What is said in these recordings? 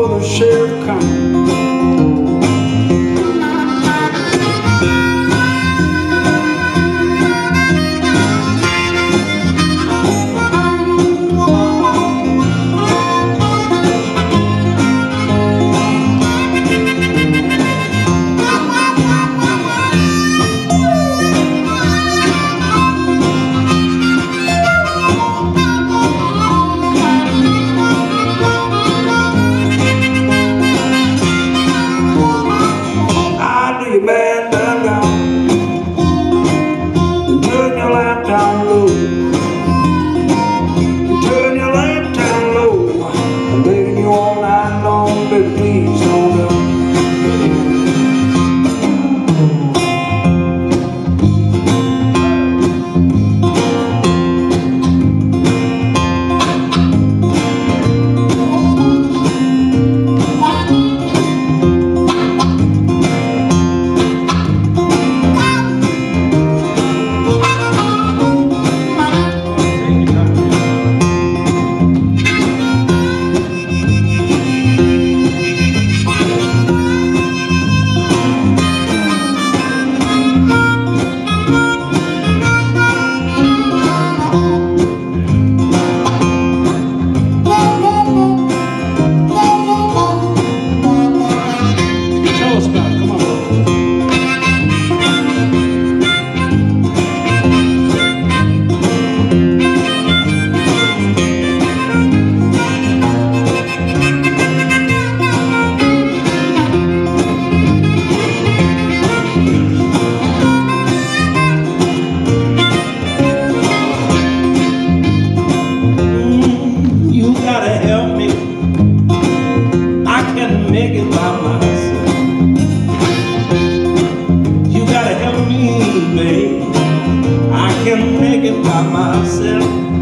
before the sheriff comes. Man done gone, and turn your lamp down low, and turn your lamp down low. I'm begging you all night long, baby, please don't go. Make it by myself. You gotta help me, babe. I can make it by myself.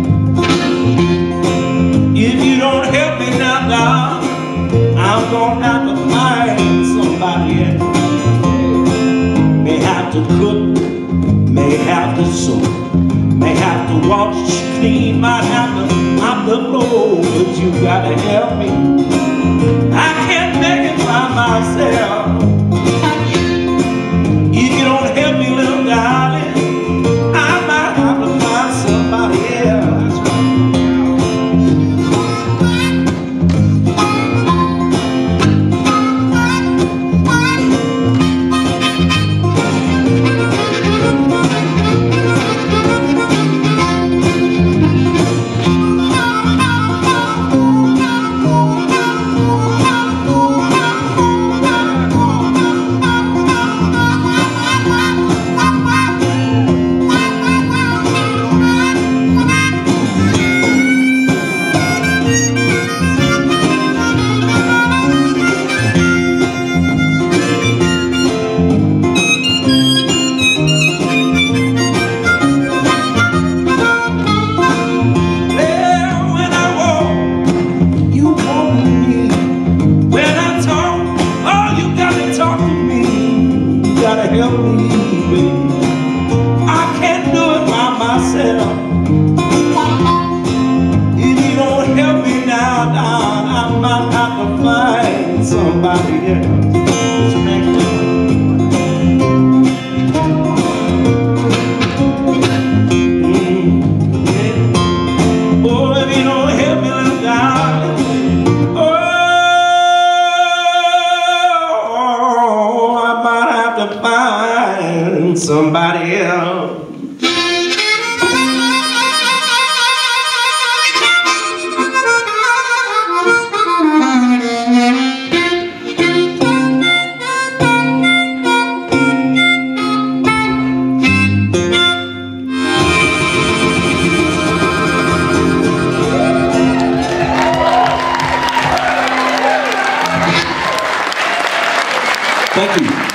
If you don't help me now, darling, I'm gonna have to find somebody else. May have to cook, may have to sew, may have to wash, clean, might have to mop the floor, but you gotta help me. I can't make it by myself. If you don't help me, little darling, I might have to find somebody else. Help me, baby. I can't do it by myself. If you don't help me now, I might have to find somebody else. Oh, if you don't help me, little darling, I might have to find somebody else. Thank you.